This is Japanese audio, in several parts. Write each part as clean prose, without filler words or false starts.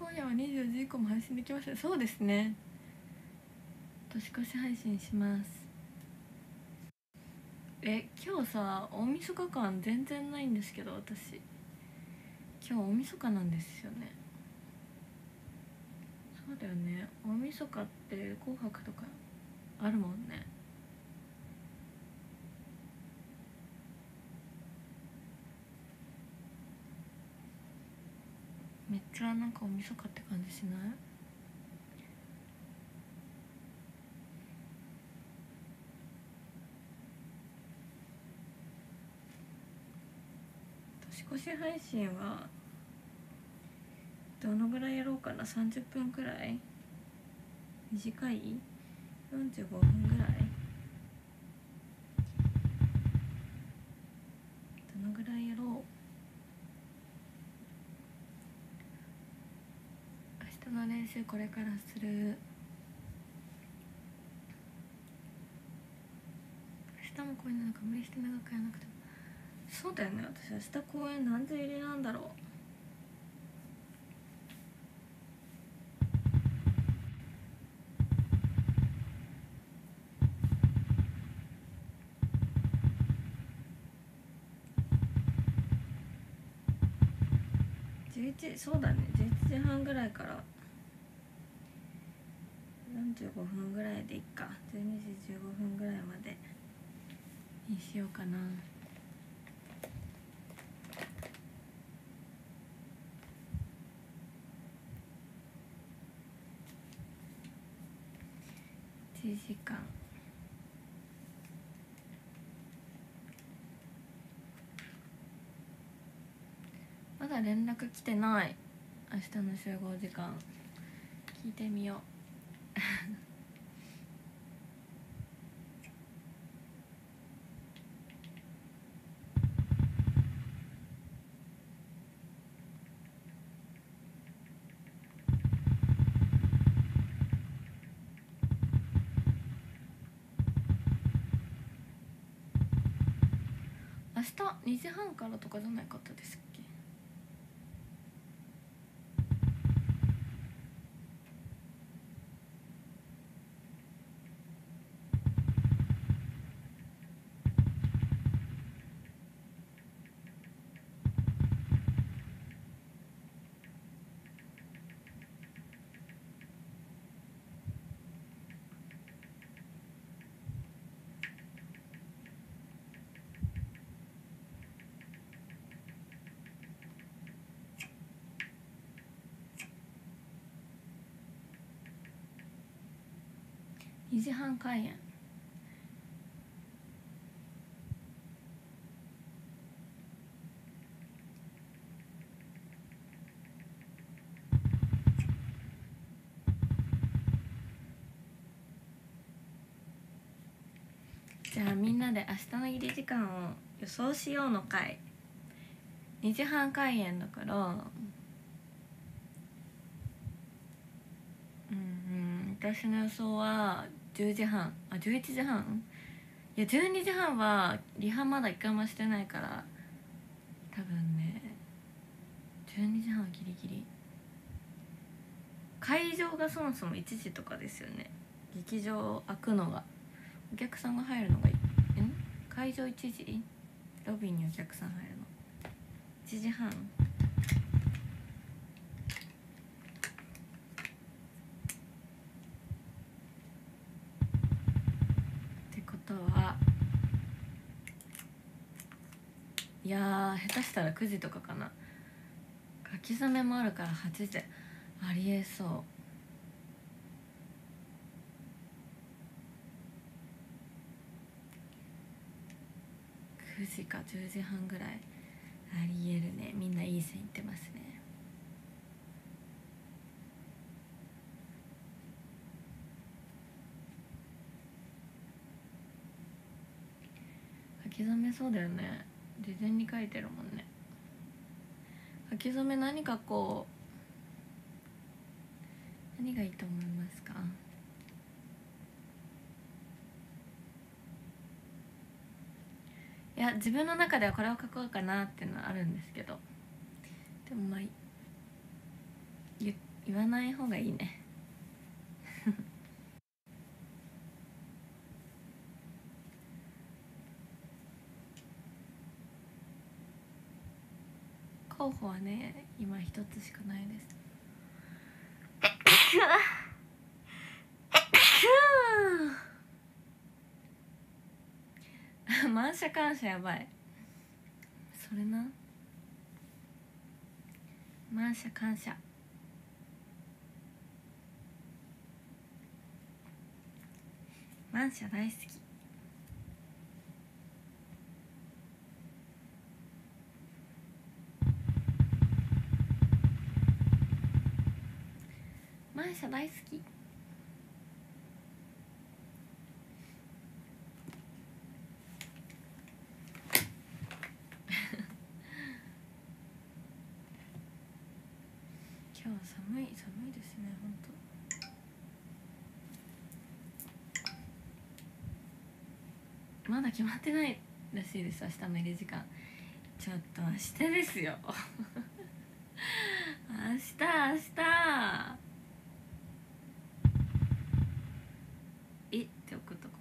今夜は24時以降も配信できました。そうですね、年越し配信します。今日さ大晦日感全然ないんですけど、私今日大晦日なんですよね。そうだよね、大晦日って紅白とかあるもんね。めっちゃなんか大晦日って感じしない？年越し配信はどのぐらいやろうかな。30分くらい？短い？ 45 分ぐらい？どのぐらいやろう。明日の練習これからする。明日もこういうのなんか無理して長くやらなくても。そうだよね、私明日公演何時入りなんだろう。11、そうだね、11時半ぐらいから45分ぐらいでいっか。12時15分ぐらいまでにしようかな。1時間。まだ連絡来てない。明日の集合時間聞いてみよう。明日2時半からとかじゃなかったですっけ？2時半開演。じゃあみんなで明日の入り時間を予想しようの回。2時半開演だから、私の予想は10時半、11時半。いや12時半はリハまだ1回もしてないから、多分ね12時半はギリギリ。会場がそもそも1時とかですよね。劇場開くのが、お客さんが入るのが会場1時、ロビーにお客さん入るの1時半。ってことは、いや下手したら9時とかかな。書き初めもあるから8時ありえそう。9時か10時半ぐらいありえるね。みんないい線いってますね。書き初めそうだよね、事前に書いてるもんね。書き初め何書こう。何がいいと思いますか？いや自分の中ではこれを書こうかなっていうのはあるんですけど、でもまあ言わない方がいいね候補はね今一つしかないです満車感謝やばいそれな満車感謝満車大好き満車大好き今日は寒いですね本当。まだ決まってないらしいです明日の入り時間ちょっと明日ですよ明日って送っとこ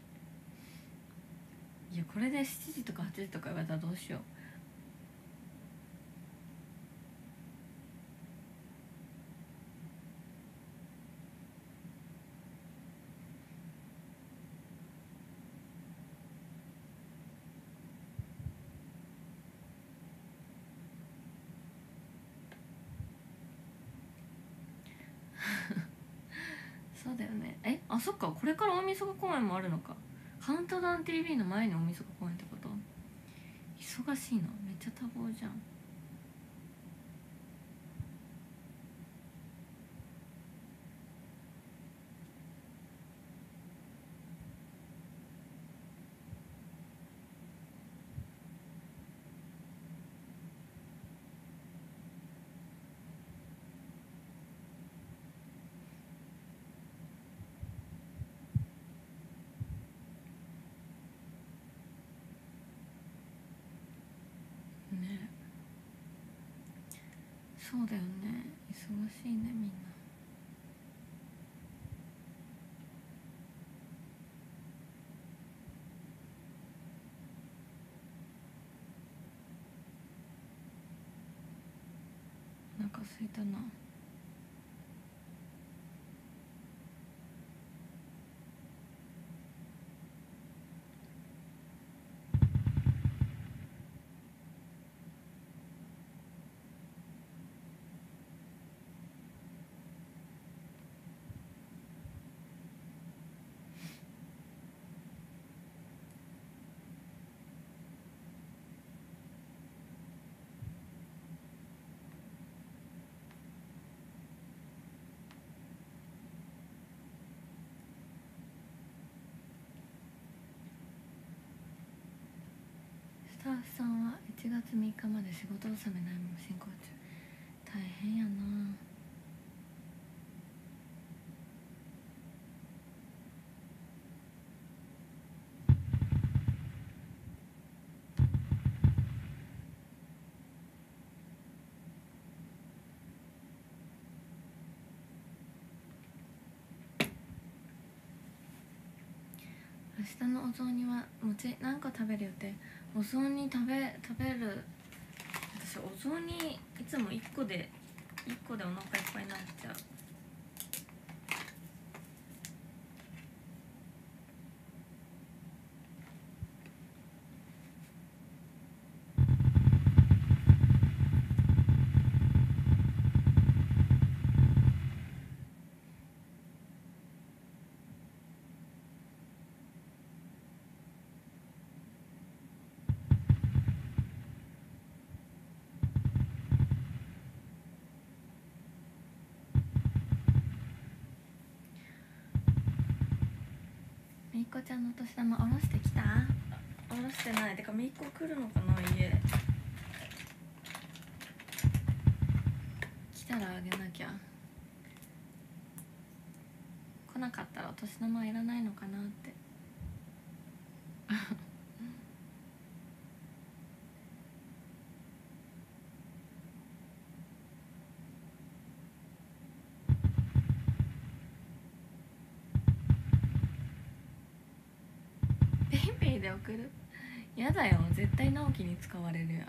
ういやこれで7時とか8時とか言われたらどうしようそうだよねあそっかこれから大晦日公演もあるのかカウントダウン TV の前に大晦日公演ってこと忙しいなめっちゃ多忙じゃんねそうだよね忙しいねみんなお腹空いたなスタッフさんは1月3日まで仕事納めないまま進行中大変やな明日のお雑煮は餅何個食べる予定お雑煮食べる私お雑煮いつも1個でお腹いっぱいになっちゃうみっこちゃんのお年玉下ろしてきた下ろしてないてかみっこ来るのかな家来たらあげなきゃ来なかったらお年玉いらないのかなって送る？やだよ、絶対直樹に使われるやん。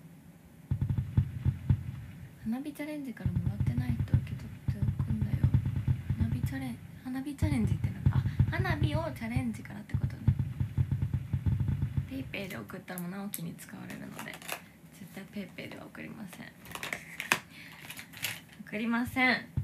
花火チャレンジからもらってないと受け取っておくんだよ。花火チャレンジってなんだ？あ、花火をチャレンジからってことね。ペイペイで送ったらもう直樹に使われるので絶対ペイペイでは送りません。送りません。